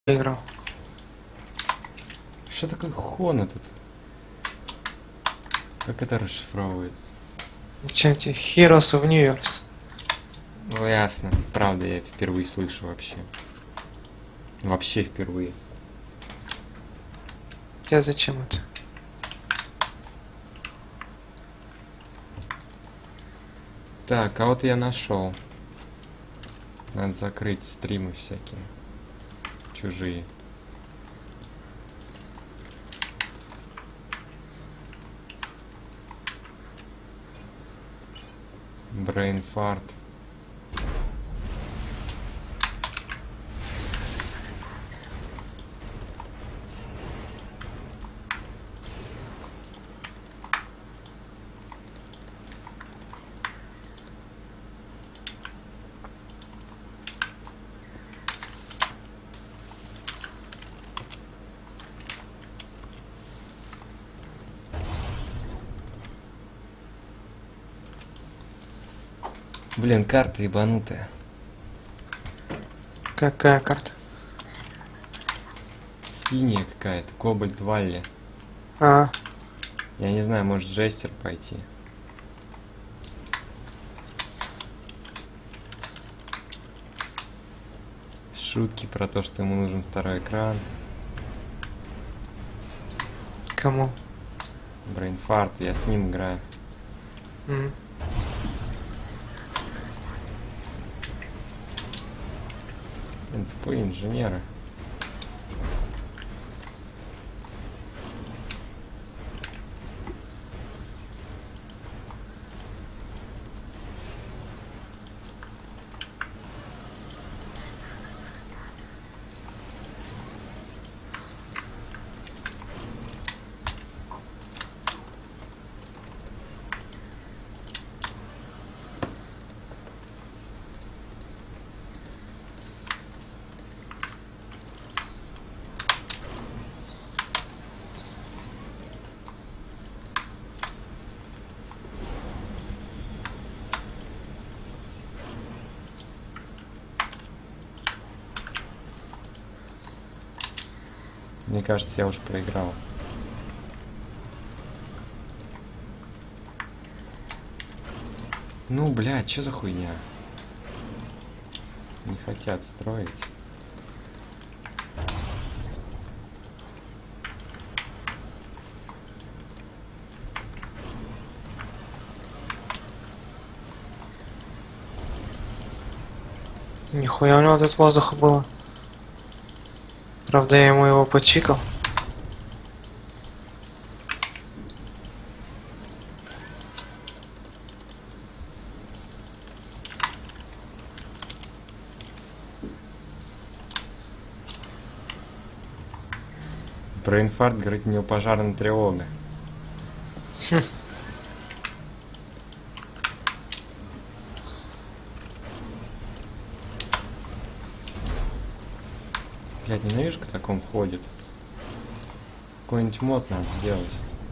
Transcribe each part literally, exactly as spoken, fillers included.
играл. Что такое хона тут? Как это расшифровывается? Чем тебе? Heroes of Universe. Ну ясно. Правда, я это впервые слышу вообще. Вообще впервые. Тебе зачем это? Так, а вот я нашел. Надо закрыть стримы всякие. Чужие. Брейнфарт. Блин, карта ебанутая. Какая карта? Синяя какая-то, Кобальт Валли. А, Я не знаю, может жестер пойти. Шутки про то, что ему нужен второй экран. кому? Брейнфарт, я с ним играю. М. Блин, тупые инженеры. Мне кажется, я уж проиграл. Ну, блядь, что за хуйня? Не хотят строить. Нихуя у него тут воздуха было. Правда, я ему его почикал. Брейнфарт говорит, у него пожарная тревога. Блядь, ненавижу, как так он ходит. Какой-нибудь мод надо сделать.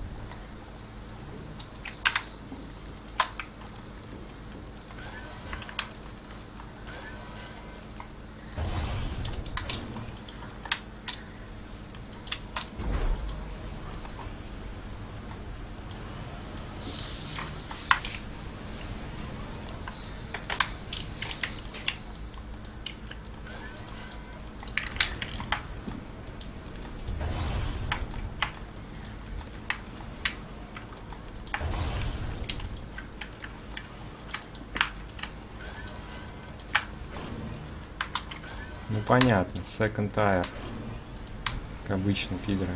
Ну понятно, second tire. Как обычно, пидоры.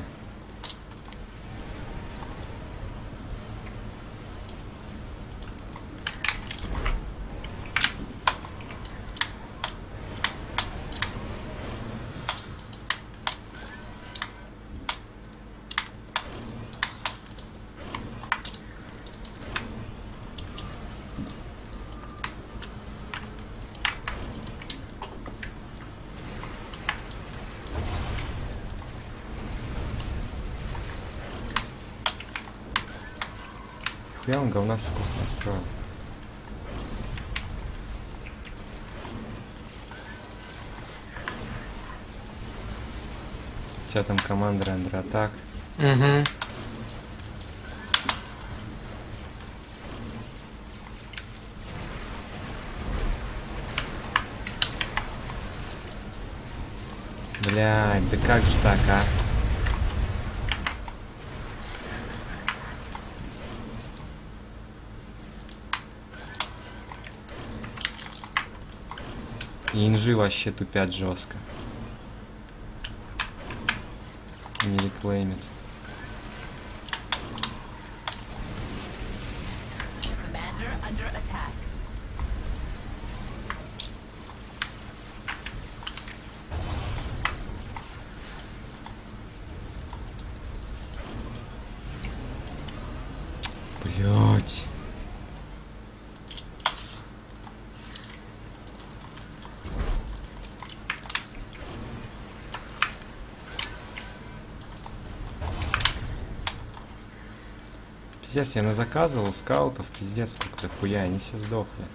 Я он говна сколько настроил. тебя там команда Under Attack. Угу. Блядь, да как же так, а? И инжи вообще тупят жестко. Не реклеймит. Commander under attack. Блять. Пиздец, я назаказывал скаутов, пиздец, сколько хуя, они все сдохли.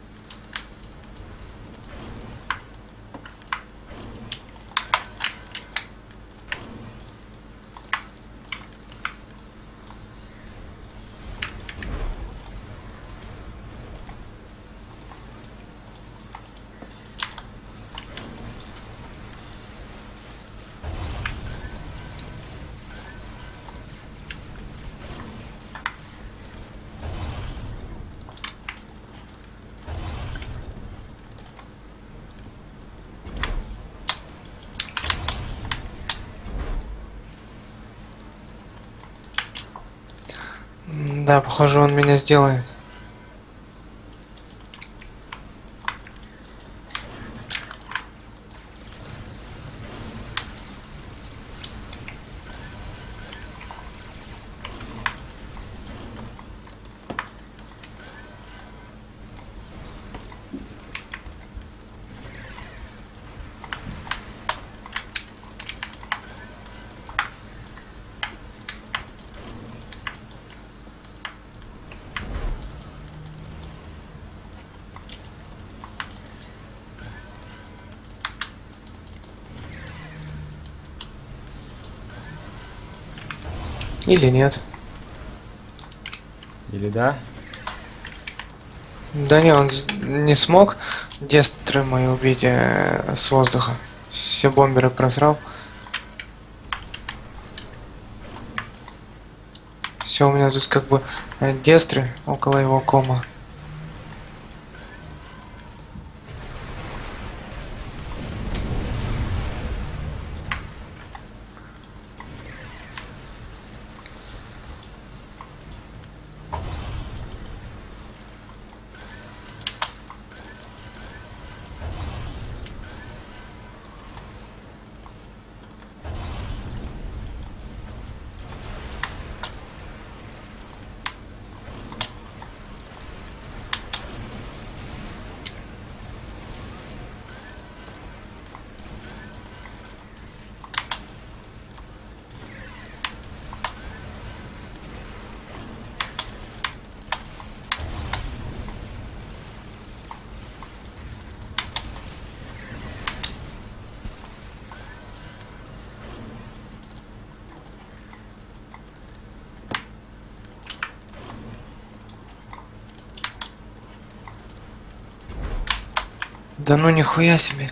Да, похоже, он меня сделает. Или нет? Или да? Да не, он с- не смог дестры мои убить э, с воздуха. Все бомберы просрал. Все, у меня тут как бы э, дестры около его кома. Да ну нихуя себе.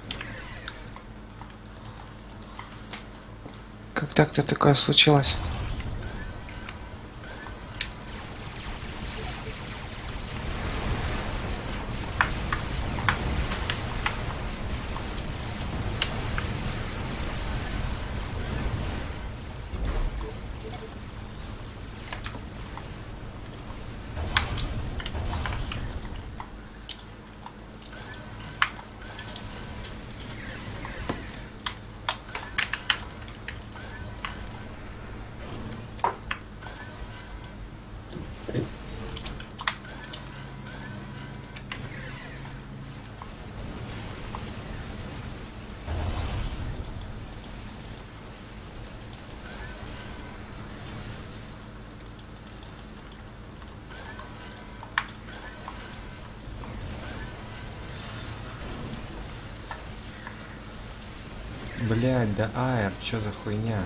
Как так-то такое случилось? Блять, да аэр, чё за хуйня?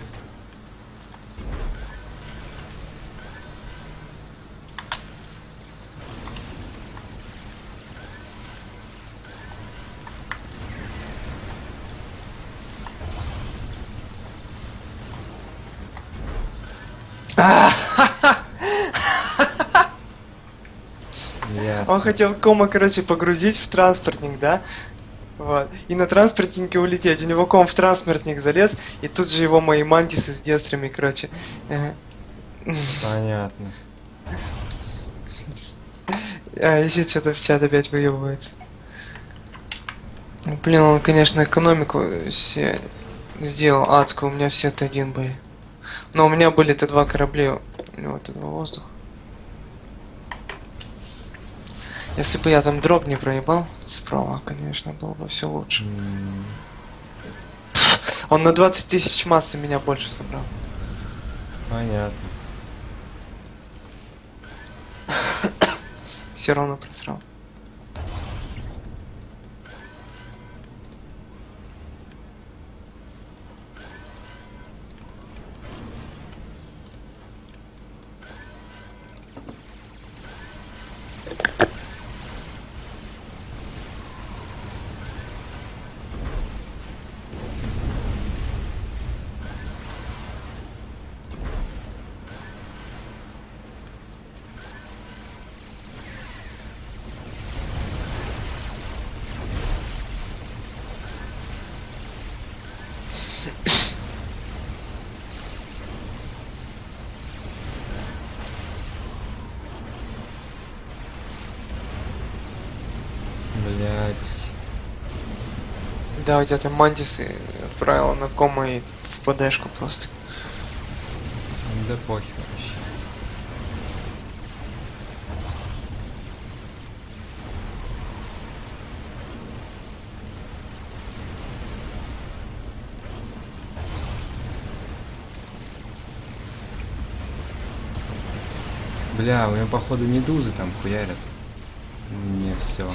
Ясно. Он хотел кома, короче, погрузить в транспортник, да? Вот. И на транспортнике улететь. У него ком в транспортник залез, и тут же его мои мантисы с дестрами, короче. Э, Понятно. А, еще что-то в чат опять выебывается. Блин, он, конечно, экономику все сделал адскую. У меня все Т один были. Но у меня были Т два корабли. У него Т два воздух. Если бы я там дроп не проебал справа, конечно, было бы все лучше. М, Он на двадцать тысяч массы меня больше собрал. Понятно. Все равно просрал. Блять. Да, у тебя там мантисы отправила на кома и в ПДшку просто. Да похер вообще. Бля, у меня походу медузы там хуярят. Не, все.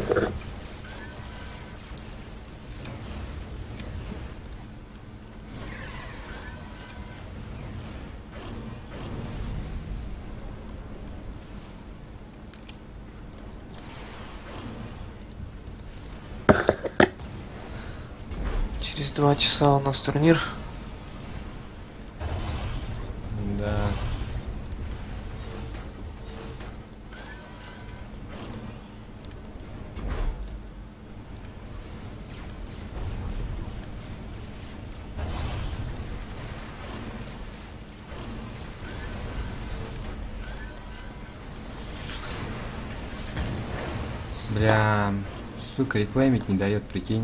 Через два часа у нас турнир. Да. Бля, сука, реклеймить не дает, прикинь.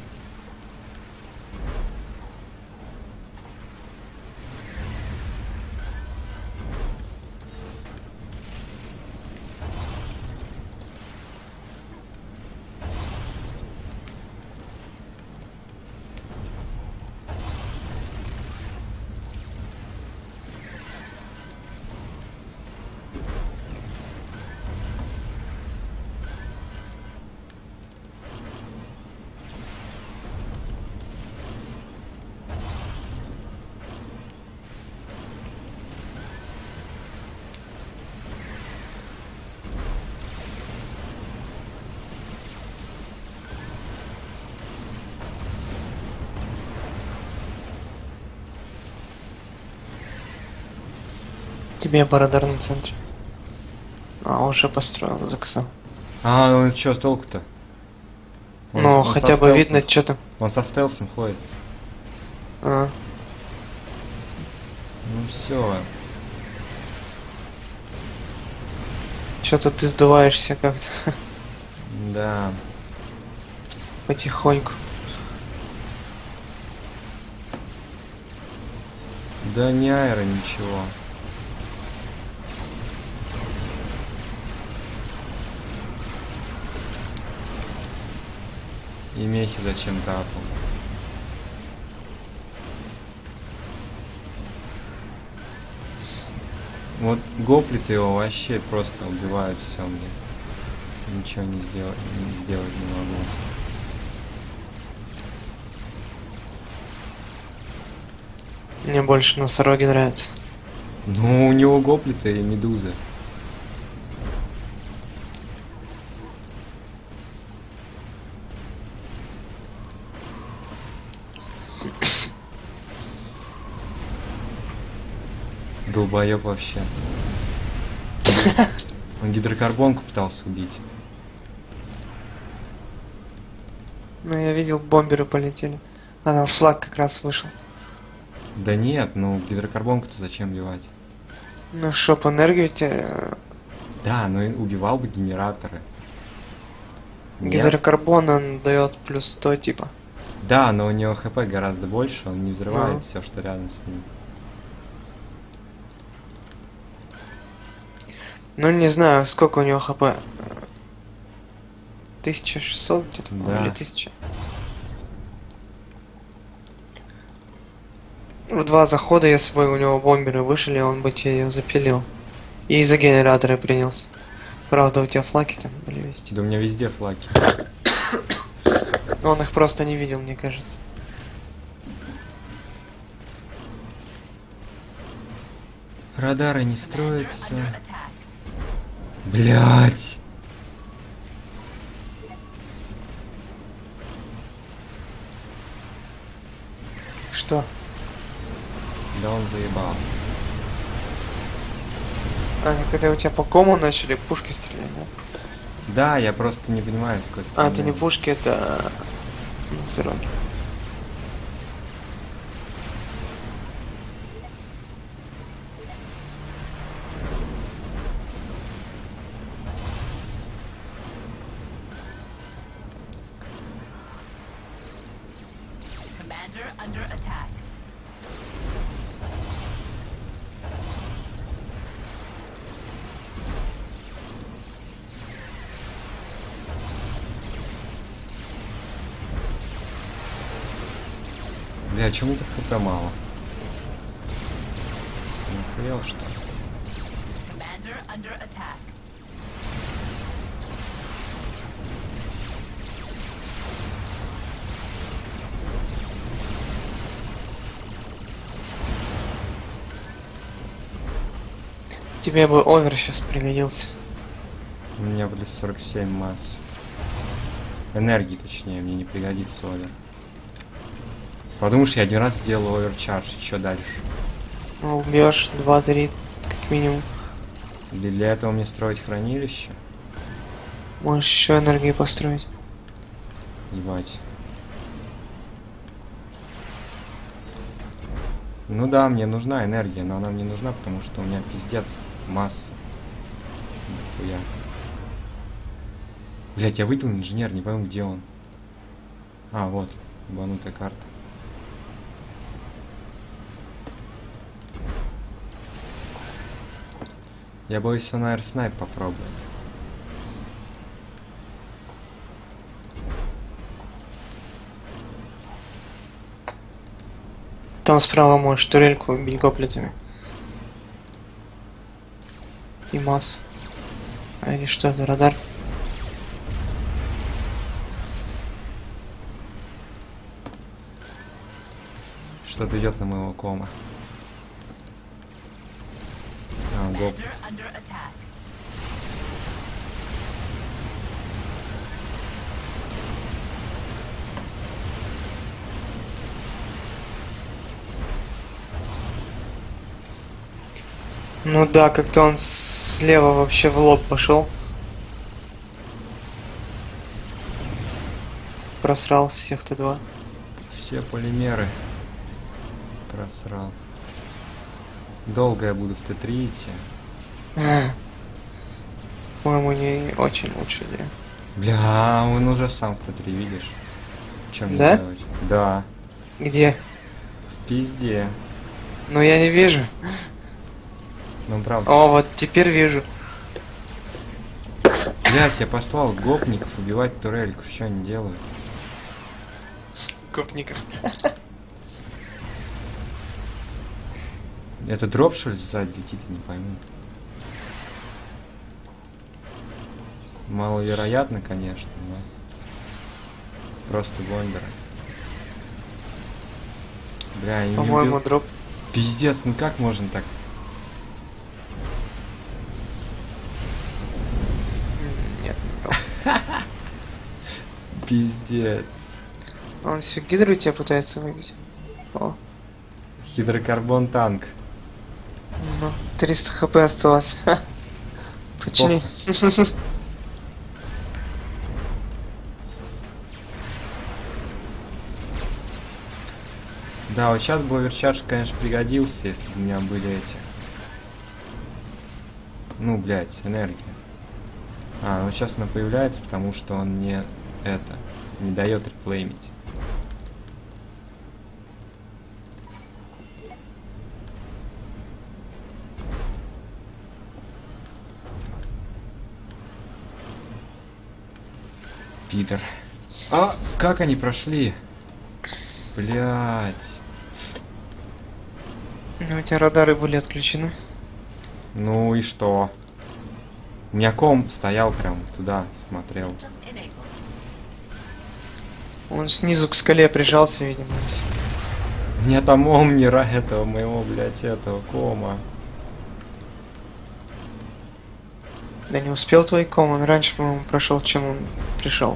Тебе Бородар на центре. А, уже построил, заказал. А, ну чё, толку-то? Он- Ну, он со хотя бы стелсом- видно, что там. Он со стелсом ходит. А, Ну все. что-то ты сдуваешься как-то Да. потихоньку. Да не аэро, ничего. И мехи зачем-то апал. Вот гоплиты его вообще просто убивают все мне. Ничего не сделать, не сделать не могу. Мне больше носороги нравятся. Ну, у него гоплиты и медузы. Долбоёб вообще. Он гидрокарбонку пытался убить. Ну, я видел, бомберы полетели. А там флаг как раз вышел. Да нет, ну гидрокарбонку-то зачем девать? Ну, чтоб энергию тебе... Да, ну и убивал бы генераторы. Нет? Гидрокарбон, он дает плюс сто, типа. Да, но у него хп гораздо больше, он не взрывает Ну. все, что рядом с ним. Ну, не знаю, сколько у него хп. тысяча шестьсот где-то, по-моему, Да. или тысяча. В два захода, если бы у него бомберы вышли, он бы тебе ее запилил. И за генераторы принялся. Правда, у тебя флаги там были везде. Да у меня везде флаги. Он их просто не видел, мне кажется. Радары не Commander строятся. under attack. Блять. Что? Да он заебал. А, когда у тебя по кому начали пушки стрелять, да? Да, я просто не понимаю, с какой А, стороны. это не пушки, это... носороги. Commander under attack. Бля, чему так хп мало? Нахуел, что ли? Commander under attack. Тебе бы овер сейчас пригодился. У меня, блядь, сорок семь масс. Энергии, точнее, мне не пригодится овер. Подумаешь, я один раз сделал оверчардж, что дальше? Ну, убьешь два-три, как минимум. Для, для этого мне строить хранилище? Можешь еще энергии построить. Ебать. Ну да, мне нужна энергия, но она мне нужна, потому что у меня пиздец масса. Нихуя. Блять, я выйду инженер, не пойму, где он. А, вот, ебанутая карта. Я боюсь, он аэрснайп попробует. Там справа можешь турельку убить гоплитами. И масс. А или что это, радар? Что-то идет на моего кома. А, гоп. Commander under attack. Ну да, как-то он слева вообще в лоб пошел. Просрал всех Т два. Все полимеры просрал. Долго я буду в Т три идти. По-моему, не очень лучше идея. Бля, он уже сам в Т три, видишь? Чем мне Да? делать? Да. Где? В пизде. Ну я не вижу. Ну правда. О, вот теперь вижу. Блядь, я послал гопников убивать турельку. Что они делают? Копников. Это дроп, что ли, сзади летит, не пойму. Маловероятно, конечно, но... Просто бомберы. Бля, я не По-моему, убил... дроп. Пиздец, ну как можно так? М, Нет, не брал. Пиздец. Он все гидру тебя пытается выбить. О, Хидрокарбон танк. ну, триста хп осталось. Ха. Почини. Да, вот сейчас бы оверчардж, конечно, пригодился, если бы у меня были эти. Ну, блядь, энергия. А, ну сейчас она появляется, потому что он не это, не дает реклеймить. Питер. А, как они прошли? Блядь. Ну, у тебя радары были отключены. Ну и что? У меня ком стоял прям туда, смотрел. System enabled. Он снизу к скале прижался, видимо. и всё. У меня там омнира этого моего, блядь, этого кома. Да не успел твой ком, он раньше, по-моему, прошел, чем он пришел.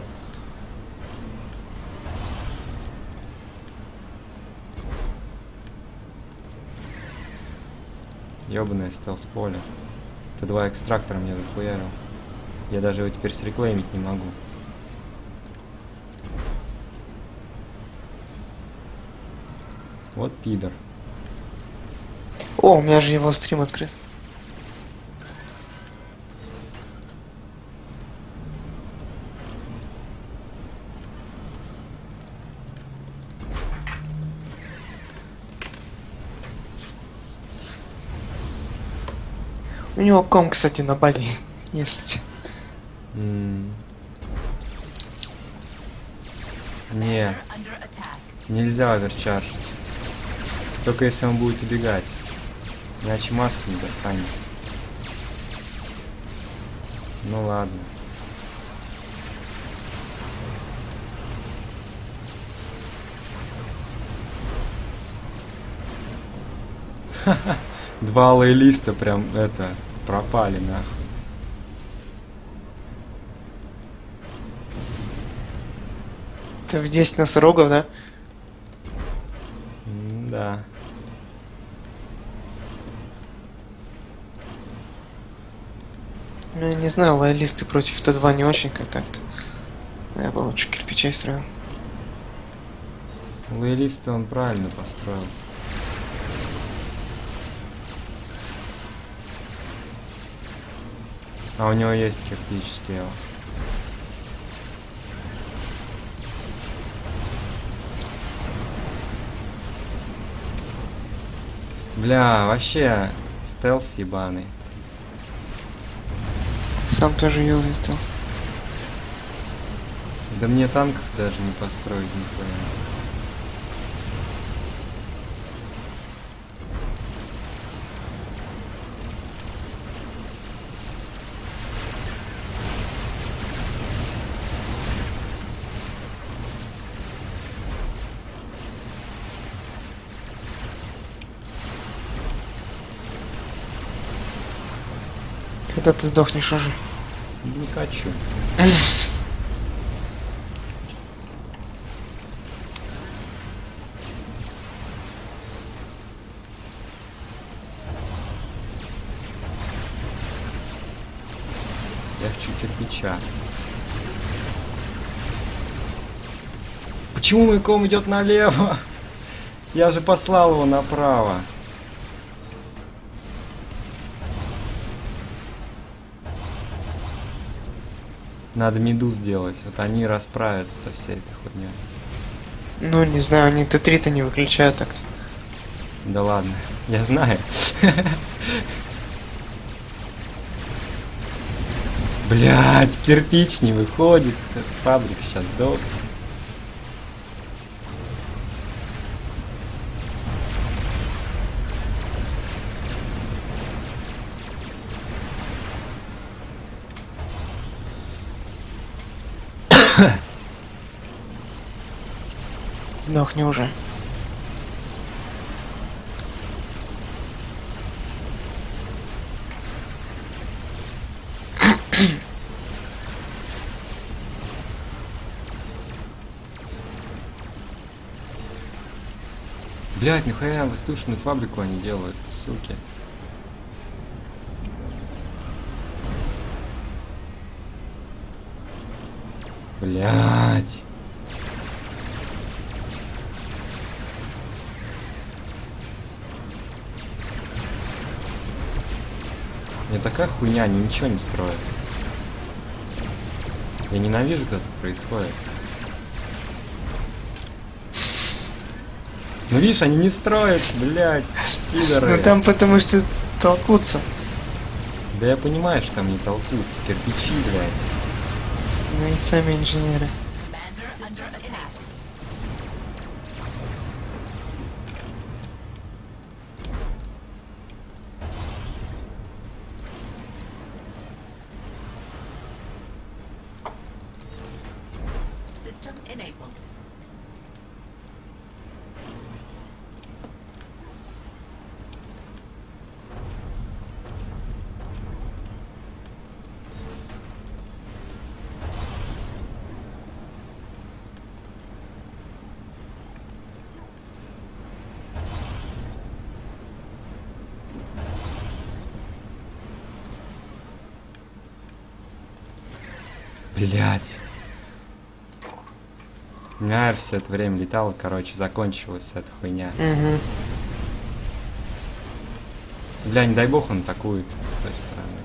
Ёбаное стелс-поле. Ты два экстрактора мне захуярил. Я даже его теперь среклеймить не могу. Вот пидор. О, у меня же его стрим открыт. У него ком, кстати, на базе, если чё. М. Не, Under attack. нельзя оверчаржить. Только если он будет убегать. Иначе масса не достанется. Ну ладно. Два лоялиста прям это пропали нахуй. Ты в десять носорогов, да? М, Да. Ну, я не знаю, лоялисты против Т два не очень контакт. Я бы лучше кирпичей строил. Лоялисты он правильно построил. А у него есть кирпич слева. Бля, вообще стелс ебаный. Сам тоже юзай остался. Да мне танков даже не построить нихуя. Когда ты сдохнешь уже? Не хочу. Я хочу кирпича. Почему мой ком идет налево? Я же послал его направо. Надо медуз сделать. Вот они расправятся со всей этой хуйней. Ну, не знаю, они Т три-то не выключают так-то. Да ладно, я знаю. Блять, кирпич не выходит. Этот фабрик сейчас долг. Сдохни уже. Блять, нахуя воздушную фабрику они делают, суки. Блять. Мне такая хуйня, они ничего не строят. Я ненавижу, когда это происходит. Ну видишь, они не строят, блядь, пидоры. Ну там потому что толкутся. Да я понимаю, что там не толкутся, кирпичи, блядь. Ну и сами инженеры. Commander under attack. System enabled. Блять. У меня все это время летало, короче, закончилась эта хуйня. Угу. Бля, не дай бог он атакует с той стороны.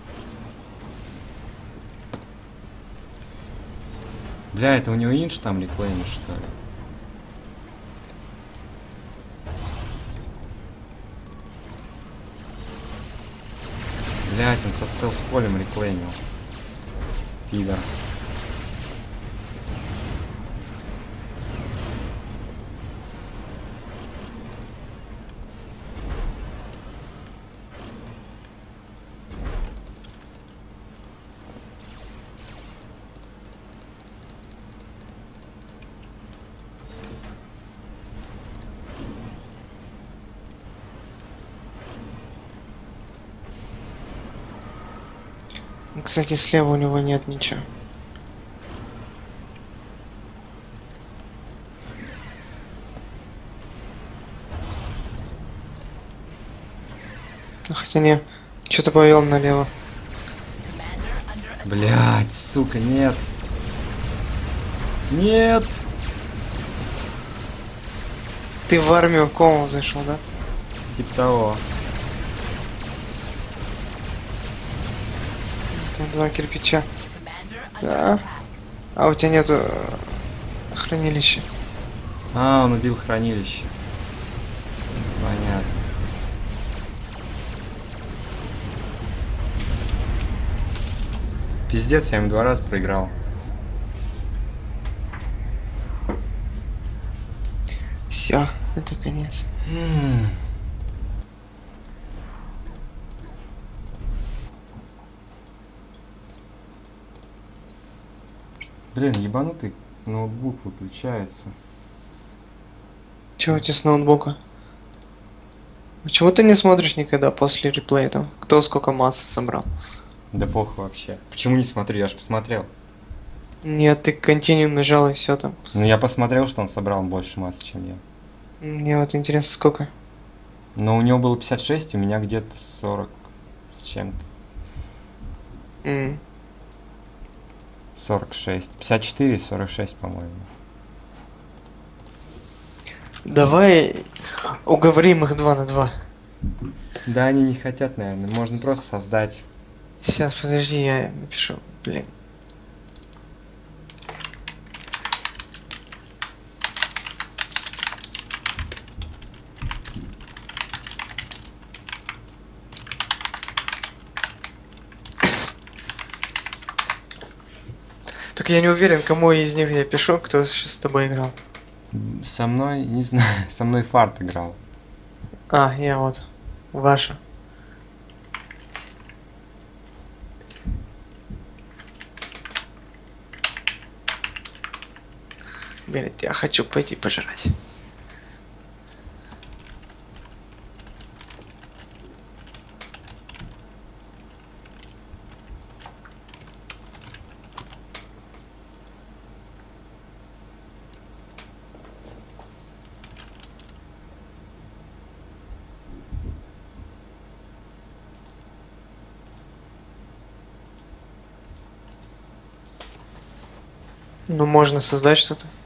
Бля, это у него инш там реклеймит, что ли? Блять, он со стелс-полем реклеймил. Пидор. Кстати, слева у него нет ничего. Хотя не, что-то повел налево. Commander under attack. Блять, сука, нет. Нет. Ты в армию в кому зашел, да? Типа того. Там два кирпича. Commander under Да. attack. А у тебя нету э, хранилища. А, он убил хранилище. Понятно. Пиздец, я ему два раза проиграл. Все, это конец. М. Блин, ебанутый ноутбук выключается. Чего у тебя с ноутбука? Почему ты не смотришь никогда после реплея там? Кто сколько массы собрал? Да похуй вообще. Почему не смотрю? Я ж посмотрел. Нет, ты континуум нажал и все там. Ну я посмотрел, что он собрал больше массы, чем я. Мне вот интересно, сколько? Но у него было пятьдесят шесть, у меня где-то сорок с чем-то. М. сорок шесть. пятьдесят четыре и сорок шесть, по-моему. Давай уговорим их два на два. Да, они не хотят, наверное. Можно просто создать. Сейчас, подожди, я напишу. Блин. Только я не уверен, кому из них я пишу, кто сейчас с тобой играл. Со мной, не знаю, со мной фарт играл. А, я вот. Ваша. Блин, я хочу пойти пожрать. Ну, можно создать что-то.